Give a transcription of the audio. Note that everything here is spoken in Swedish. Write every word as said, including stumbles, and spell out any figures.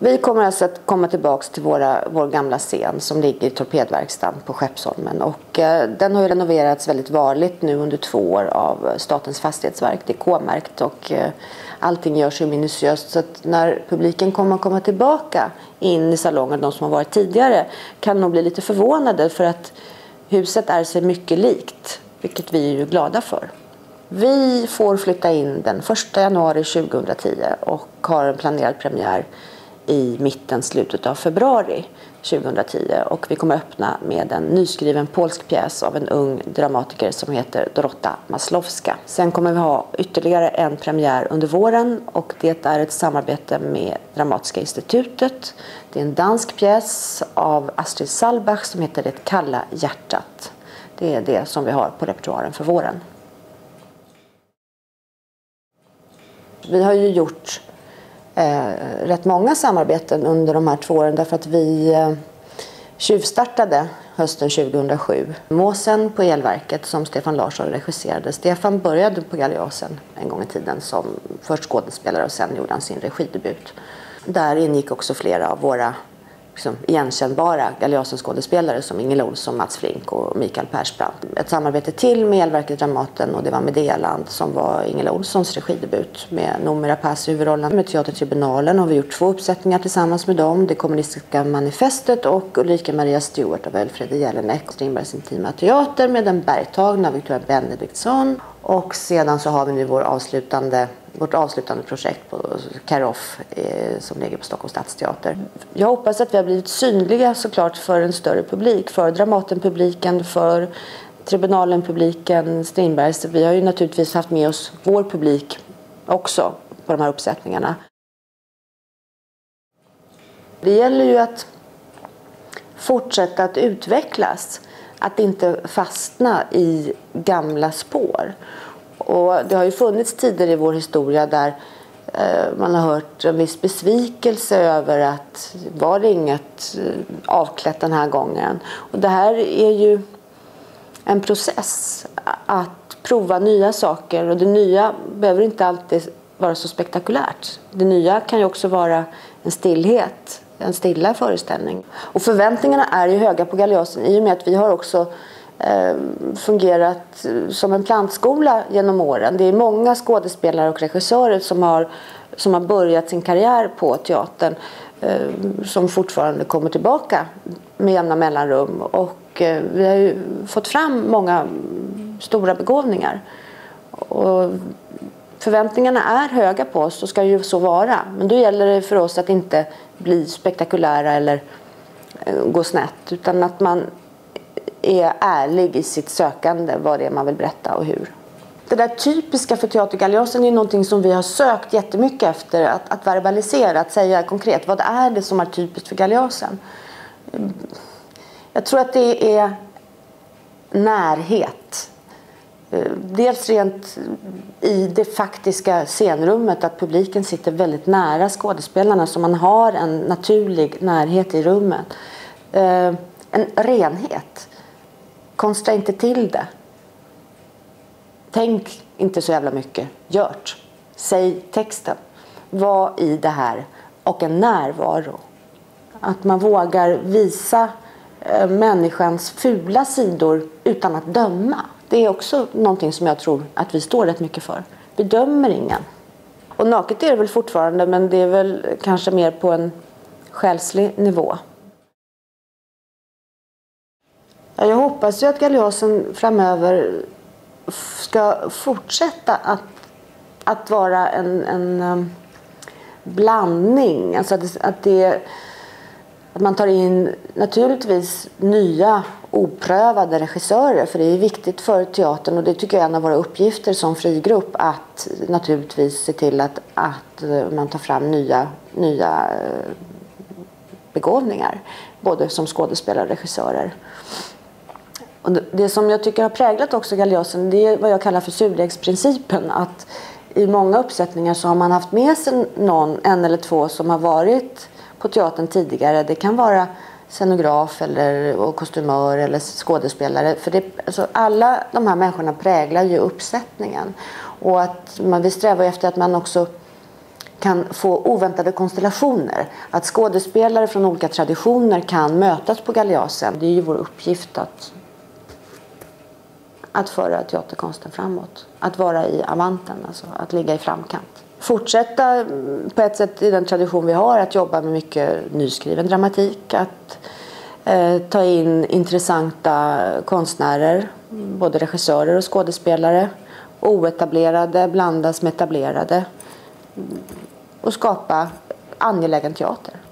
Vi kommer alltså att komma tillbaka till våra, vår gamla scen som ligger i Torpedverkstan på Skeppsholmen. Och, eh, den har ju renoverats väldigt varligt nu under två år av Statens fastighetsverk. Det är K-märkt och eh, allting görs ju minutiöst. Så att när publiken kommer att komma tillbaka in i salongen, de som har varit tidigare, kan nog bli lite förvånade för att huset är sig mycket likt, vilket vi är ju glada för. Vi får flytta in den första januari tjugohundratio och har en planerad premiär i mitten, slutet av februari tjugohundratio. Och vi kommer öppna med en nyskriven polsk pjäs av en ung dramatiker som heter Dorota Maslowska. Sen kommer vi ha ytterligare en premiär under våren och det är ett samarbete med Dramatiska institutet. Det är en dansk pjäs av Astrid Sallbach som heter Det kalla hjärtat. Det är det som vi har på repertoaren för våren. Vi har ju gjort eh, rätt många samarbeten under de här två åren därför att vi eh, tjuvstartade hösten tjugohundrasju. Måsen på Elverket som Stefan Larsson regisserade. Stefan började på Galeasen en gång i tiden som först skådespelare och sen gjorde han sin regidebut. Där ingick också flera av våra liksom, igenkännbara Galeasen-skådespelare som Ingela Olsson, Mats Flink och Mikael Persbrandt. Ett samarbete till med Elverket Dramaten och det var Medealand som var Ingela Olssons regidebut med Noomi Rapace i huvudrollen. Med Teatertribunalen har vi gjort två uppsättningar tillsammans med dem. Det kommunistiska manifestet och Ulrika Maria Stewart av Elfred Jelinek. Strindbergs intima teater med den bergtagna Victoria Benediktsson. Och sedan så har vi nu vår avslutande, vårt avslutande projekt på Karoff eh, som ligger på Stockholms stadsteater. Jag hoppas att vi har blivit synliga såklart för en större publik. För Dramaten-publiken, för Tribunalen-publiken, Strindbergs. Vi har ju naturligtvis haft med oss vår publik också på de här uppsättningarna. Det gäller ju att fortsätta att utvecklas. Att inte fastna i gamla spår. Och det har ju funnits tider i vår historia där eh, man har hört en viss besvikelse över att var det inget eh, avklätt den här gången. Och det här är ju en process att prova nya saker. Och det nya behöver inte alltid vara så spektakulärt. Det nya kan ju också vara en stillhet. En stilla föreställning. Och förväntningarna är ju höga på Galeasen i och med att vi har också eh, fungerat som en plantskola genom åren. Det är många skådespelare och regissörer som har, som har börjat sin karriär på teatern eh, som fortfarande kommer tillbaka med jämna mellanrum. Och eh, vi har ju fått fram många stora begåvningar. Och förväntningarna är höga på oss och ska ju så vara. Men då gäller det för oss att inte bli spektakulära eller gå snett. Utan att man är ärlig i sitt sökande vad det är man vill berätta och hur. Det där typiska för Teater Galeasen är någonting som vi har sökt jättemycket efter. Att, att verbalisera, att säga konkret. Vad är det som är typiskt för Galeasen? Jag tror att det är närhet. Dels rent i det faktiska scenrummet att publiken sitter väldigt nära skådespelarna så man har en naturlig närhet i rummet. Eh, en renhet. Konstra inte till det. Tänk inte så jävla mycket. Gjort. Säg texten. Var i det här och en närvaro. Att man vågar visa eh, människans fula sidor utan att döma. Det är också någonting som jag tror att vi står rätt mycket för. Vi dömer ingen. Och naket är det väl fortfarande, men det är väl kanske mer på en själslig nivå. Jag hoppas ju att Galeasen framöver ska fortsätta att, att vara en, en blandning. Alltså att, att, det, att man tar in naturligtvis nya oprövade regissörer, för det är viktigt för teatern och det tycker jag är en av våra uppgifter som frigrupp att naturligtvis se till att, att man tar fram nya, nya begåvningar både som skådespelare och regissörer. Och det som jag tycker har präglat också Galeasen, det är vad jag kallar för surdegsprincipen, att i många uppsättningar så har man haft med sig någon, en eller två som har varit på teatern tidigare. Det kan vara scenograf eller och kostymör eller skådespelare. För det, alltså alla de här människorna präglar ju uppsättningen. Och att man vill sträva efter att man också kan få oväntade konstellationer. Att skådespelare från olika traditioner kan mötas på Galeasen. Det är ju vår uppgift att, att föra teaterkonsten framåt. Att vara i avanten, alltså att ligga i framkant. Fortsätta på ett sätt i den tradition vi har, att jobba med mycket nyskriven dramatik. Att eh, ta in intressanta konstnärer, både regissörer och skådespelare. Oetablerade blandas med etablerade. Och skapa angelägen teater.